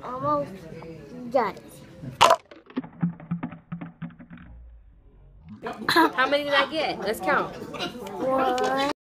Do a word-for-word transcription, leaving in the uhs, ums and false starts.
almost done. How many did I get? Let's count. One.